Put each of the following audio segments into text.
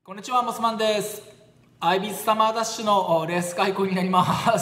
こんにちは、モスマンです。アイビスサマーダッシュのレース開講になります。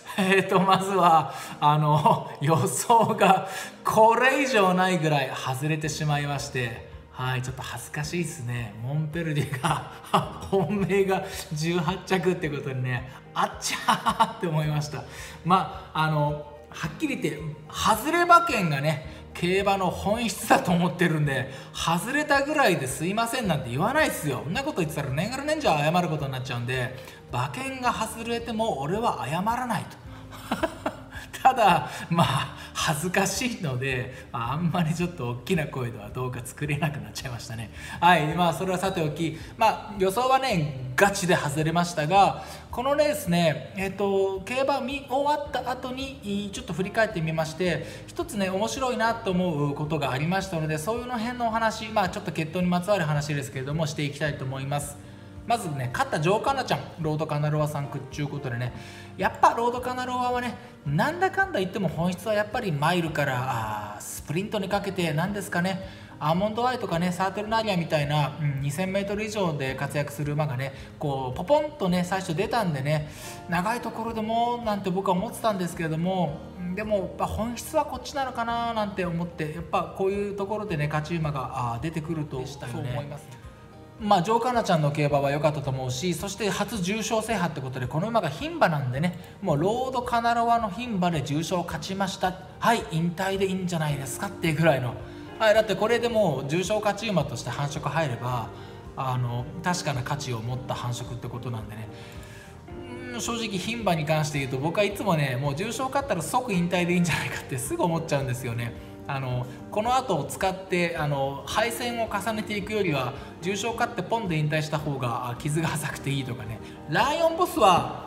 まずは予想がこれ以上ないぐらい外れてしまいまして、はい、ちょっと恥ずかしいですね。モンペルディが本命が18着ってことでね、あっちゃーって思いました。はっきり言って外れ馬券がね競馬の本質だと思ってるんで、外れたぐらいですいませんなんて言わないですよ。そんなこと言ってたら年がら年中謝ることになっちゃうんで、馬券が外れても俺は謝らないとただ恥ずかしいので、あんまりちょっと大きな声ではどうか作れなくなっちゃいましたね。はい、それはさておき、予想はねガチで外れましたが、このレースね、競馬見終わった後にちょっと振り返ってみまして、一つね面白いなと思うことがありましたので、そういうの辺のお話、ちょっと決闘にまつわる話ですけれどもしていきたいと思います。まずね、勝ったジョーカナちゃん、ロードカナロワさんくっちゅうことでね、やっぱロードカナロワはね、なんだかんだ言っても本質はやっぱりマイルからスプリントにかけてなんですかね、アーモンドアイとかね、サートルナリアみたいな、2000m 以上で活躍する馬がね、こうポポンとね最初出たんでね、長いところでもなんて僕は思ってたんですけれども、でも本質はこっちなのかななんて思って、やっぱこういうところでね勝ち馬が出てくるとそう思います。ジョーカナちゃんの競馬は良かったと思うし、そして初重賞制覇ってことで、この馬が牝馬なんでね、もうロードカナロワの牝馬で重賞を勝ちました、はい、引退でいいんじゃないですかっていうぐらいの、はい、だってこれでもう重賞勝ち馬として繁殖入れば確かな価値を持った繁殖ってことなんでね、正直牝馬に関して言うと僕はいつもね、もう重賞勝ったら即引退でいいんじゃないかってすぐ思っちゃうんですよね。この後を使って敗戦を重ねていくよりは重賞勝ってポンで引退した方が傷が浅くていいとかね。ライオンボスは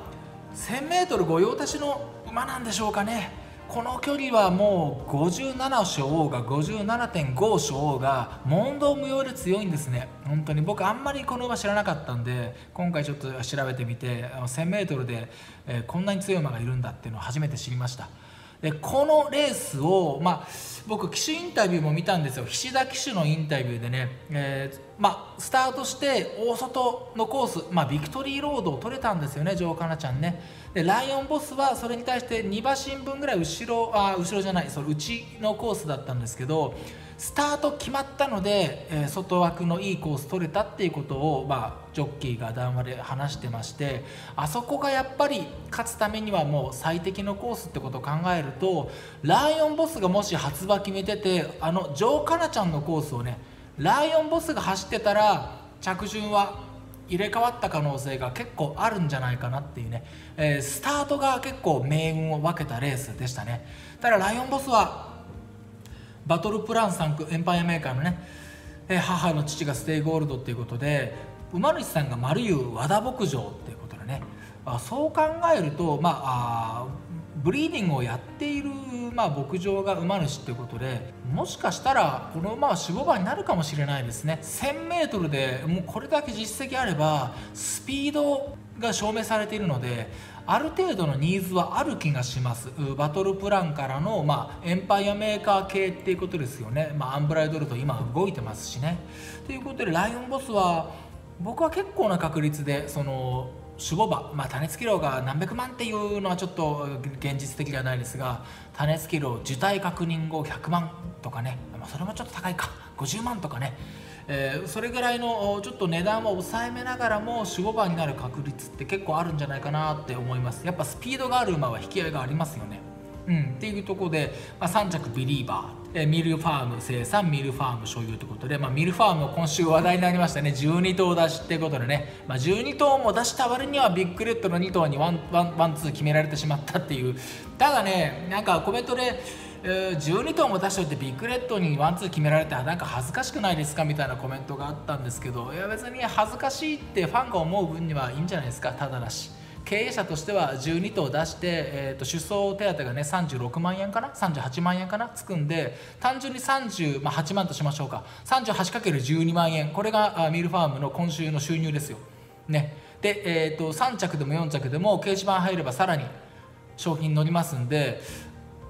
1000m 御用達の馬なんでしょうかね。この距離はもう57勝王が 57.5 勝王が問答無用で強いんですね。本当に僕あんまりこの馬知らなかったんで、今回ちょっと調べてみて 1000m で、こんなに強い馬がいるんだっていうのを初めて知りました。でこのレースを、僕騎手インタビューも見たんですよ。菱田騎手のインタビューでね、スタートして大外のコース、ビクトリーロードを取れたんですよね、ジョーカナちゃんね。でライオンボスはそれに対して2馬身分ぐらい後ろじゃない、それ内のコースだったんですけど、スタート決まったので、外枠のいいコース取れたっていうことを、ジョッキーが談話で話してまして、あそこがやっぱり勝つためにはもう最適のコースってことを考えると、ライオンボスがもし初馬決めててジョーカナちゃんのコースをねライオンボスが走ってたら着順は入れ替わった可能性が結構あるんじゃないかなっていうね、スタートが結構命運を分けたレースでしたね。ただライオンボスはバトルプラン3区エンパイアメーカーのね、母の父がステイゴールドっていうことで、馬主さんが丸湯和田牧場っていうことでね、そう考えるとブリーディングをやっている、牧場が馬主っていうことで、もしかしたらこの馬は守護馬になるかもしれないですね。 1000m でもうこれだけ実績あればスピードが証明されているので、ある程度のニーズはある気がします。バトルプランからの、エンパイアメーカー系っていうことですよね。アンブライドルと今動いてますしね。ということでライオンボスは僕は結構な確率でその守護馬、種付量が何百万っていうのはちょっと現実的ではないですが、種付量受胎確認後100万とかね、それもちょっと高いか、50万とかね、それぐらいのちょっと値段を抑えめながらも守護馬になる確率って結構あるんじゃないかなって思います。やっぱスピードがある馬は引き合いがありますよね。っていうところで、3着ビリーバー、ミルファーム生産、ミルファーム所有ということで、ミルファーム今週話題になりましたね。12頭出しっていうことでね、12頭も出した割にはビッグレッドの2頭にワンツー決められてしまったっていう。ただね、なんかコメントで12頭も出しておいてビッグレッドにワンツー決められてなんか恥ずかしくないですかみたいなコメントがあったんですけど、いや別に恥ずかしいってファンが思う分にはいいんじゃないですか。ただだし経営者としては12頭出して、出走手当がね36万円かな38万円かなつくんで、単純に38万としましょうか。 38×12 万円、これがミルファームの今週の収入ですよね。で、3着でも4着でも掲示板入ればさらに商品乗りますんで、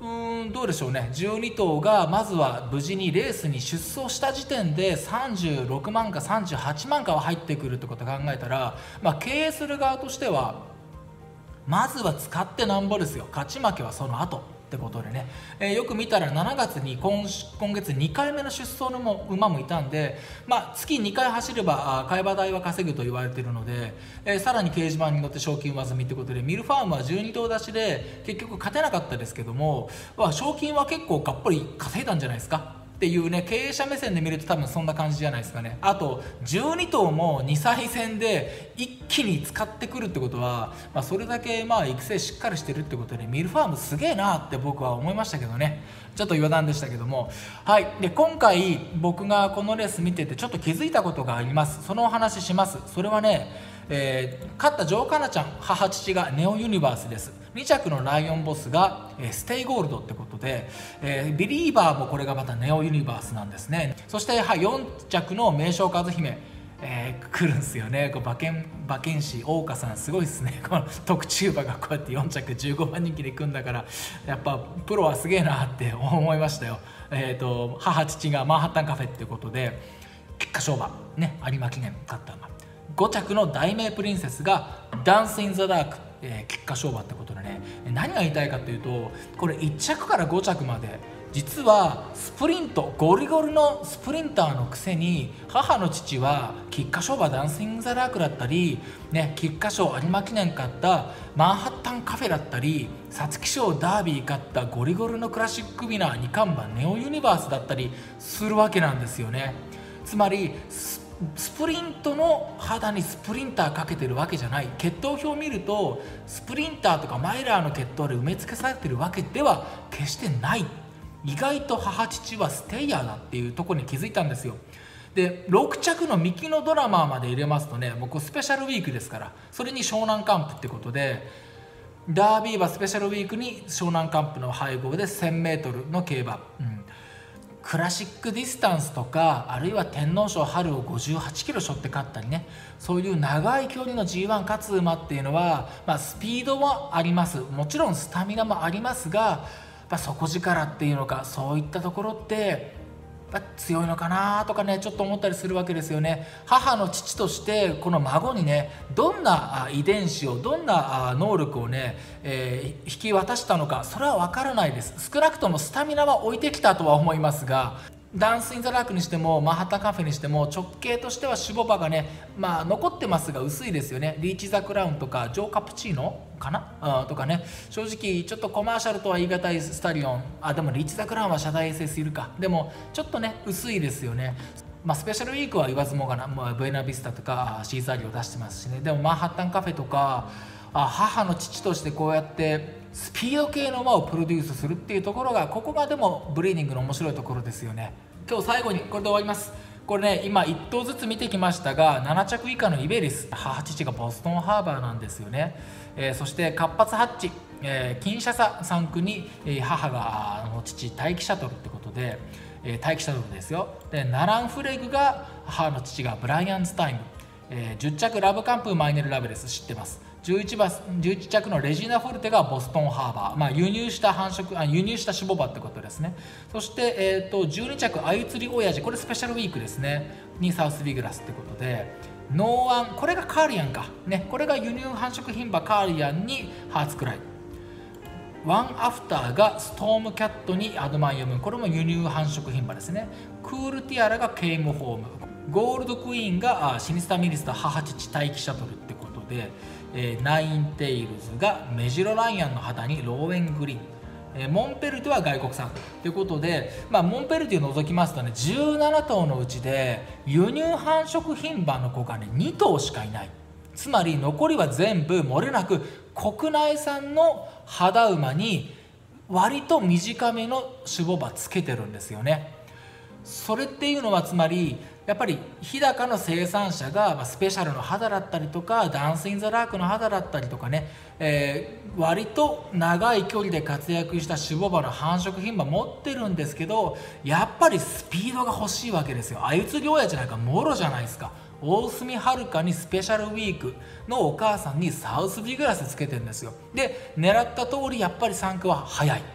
どうでしょうね、12頭がまずは無事にレースに出走した時点で36万か38万かは入ってくるってことを考えたら、経営する側としてはまずは使ってなんぼですよ。勝ち負けはその後ってことでね、よく見たら7月に今月2回目の出走の馬もいたんで、月2回走れば買い場代は稼ぐと言われているので、さらに掲示板に乗って賞金上積みということで、ミルファームは12頭出しで結局勝てなかったですけども、賞金は結構がっぽり稼いだんじゃないですかっていうね、経営者目線で見ると多分そんな感じじゃないですかね。あと12頭も2歳戦で一気に使ってくるってことは、それだけ育成しっかりしてるってことで、ミルファームすげえなって僕は思いましたけどね。ちょっと余談でしたけども、はい。で今回僕がこのレース見ててちょっと気づいたことがあります。そのお話します。それはね、勝ったジョーカナちゃん、母父がネオユニバースです。2着のライオンボスが、ステイゴールドってことで、ビリーバーもこれがまたネオユニバースなんですね。そして、4着の名将和姫、来るんですよね。馬券師大岡さんすごいですね。この特注馬がこうやって4着15番人気で行くんだから、やっぱプロはすげえなって思いましたよ。母父がマンハッタンカフェっていうことで菊花賞馬ね、有馬記念勝った馬、5着の大名プリンセスがダンス・イン・ザ・ダーク、菊花賞馬ってことでね、何が言いたいかというと、これ1着から5着まで実はスプリントゴリゴリのスプリンターのくせに、母の父は菊花賞馬ダンス・イン・ザ・ダークだったり、菊花賞有馬記念勝ったマンハッタンカフェだったり、皐月賞ダービー勝ったゴリゴリのクラシックウィナー2冠馬ネオユニバースだったりするわけなんですよね。つまりスプリントの肌にスプリンターかけてるわけじゃない。血統表を見るとスプリンターとかマイラーの血統で埋め付けされてるわけでは決してない。意外と母父はステイヤーだっていうところに気づいたんですよ。で6着のミキのドラマーまで入れますとね、僕スペシャルウィークですから、それに湘南カンプってことで、ダービー馬スペシャルウィークに湘南カンプの配合で 1000m の競馬、クラシックディスタンスとか、あるいは天皇賞春を58キロ背負って勝ったりね、そういう長い距離の G1 勝つ馬っていうのは、スピードもあります。もちろんスタミナもありますが、底力っていうのか、そういったところって強いのかなとかね、ちょっと思ったりするわけですよね。母の父としてこの孫にね、どんな遺伝子を、どんな能力をね、引き渡したのか、それは分からないです。少なくともスタミナは置いてきたとは思いますが、ダンス・イン・ザ・ラークにしてもマンハッタンカフェにしても直径としては種牡馬がね、残ってますが薄いですよね。リーチ・ザ・クラウンとかジョー・カプチーノかな、とかね、正直ちょっとコマーシャルとは言い難いスタリオン、でもリーチ・ザ・クラウンは車体 SS いるか、でもちょっとね薄いですよね。スペシャルウィークは言わずもがな、ブエナビスタとかシーザーリを出してますしね。でもマンハッタンカフェとか、母の父としてこうやってスピード系の馬をプロデュースするっていうところが、ここがでもブリーディングの面白いところですよね。今日最後にこれで終わります。これね、今1頭ずつ見てきましたが、7着以下のイベリス、母父がボストンハーバーなんですよね。そして活発ハッチ、キンシャサ3区に、母が父大気シャトルってことで、大気シャトルですよ。でナランフレグが母の父がブライアンズタイム、10着ラブカンプーマイネルラベレス知ってます。11着のレジーナ・フォルテがボストンハーバー、輸入した種牡馬ってことですね。そして、12着アユ釣り親父、これスペシャルウィークですねにサウスビグラスってことで、ノーアン、これがカーリアンか、ね、これが輸入繁殖牝馬カーリアンにハーツクライ、ワンアフターがストームキャットにアドマイヤム、これも輸入繁殖牝馬ですね。クールティアラがケイムホーム、ゴールドクイーンがシニスタミリスタ母父大気シャトルってことで、ナインテイルズがメジロライアンの肌にローエングリーン、モンペルテは外国産ということで、モンペルテを除きますとね、17頭のうちで輸入繁殖牝馬の子がね2頭しかいない。つまり残りは全部漏れなく国内産の肌馬に割と短めの種牡馬つけてるんですよね。それっていうのはつまりやっぱり日高の生産者がスペシャルの肌だったりとか、ダンス・イン・ザ・ラークの肌だったりとかね、割と長い距離で活躍した種牡馬の繁殖牝馬持ってるんですけど、やっぱりスピードが欲しいわけですよ。アユ釣り親父なんかもろじゃないですか。大隅遥にスペシャルウィークのお母さんにサウスビグラスつけてるんですよ。で狙った通りやっぱり3区は速い。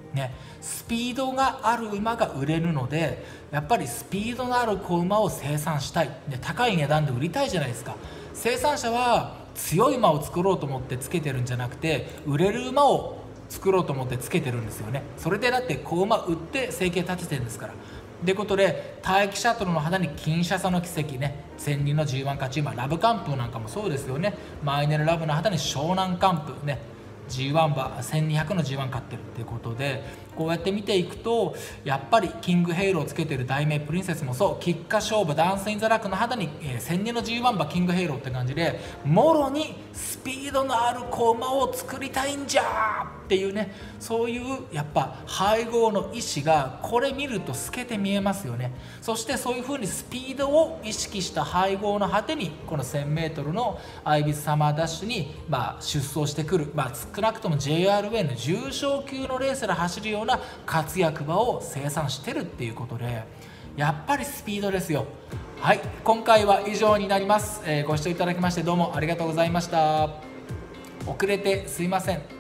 ね、スピードがある馬が売れるので、やっぱりスピードのある子馬を生産したい、で高い値段で売りたいじゃないですか。生産者は強い馬を作ろうと思ってつけてるんじゃなくて、売れる馬を作ろうと思ってつけてるんですよね。それでだって子馬売って生計立ててるんですから。ということで、大気シャトルの肌にキンシャサの奇跡ね、千人の G1 勝ち馬ラブカンプなんかもそうですよね。マイネルラブの肌に湘南カンプね、 G1 馬1200の G1 勝ってるっていうことで、こうやって見ていくと、やっぱりキングヘイローをつけてる大名プリンセスもそう、菊花賞馬ダンスインザラックの肌に、千人の G1 馬キングヘイローって感じで、もろにスピードのある子馬を作りたいんじゃーっていうね、そういうやっぱ配合の意思がこれ見ると透けて見えますよね。そしてそういう風にスピードを意識した配合の果てに、この 1000m のアイビスサマーダッシュに出走してくる、少なくとも JRA の重賞級のレースで走るような活躍馬を生産してるっていうことで、やっぱりスピードですよ。はい、今回は以上になります。ご視聴いただきましてどうもありがとうございました。遅れてすいません。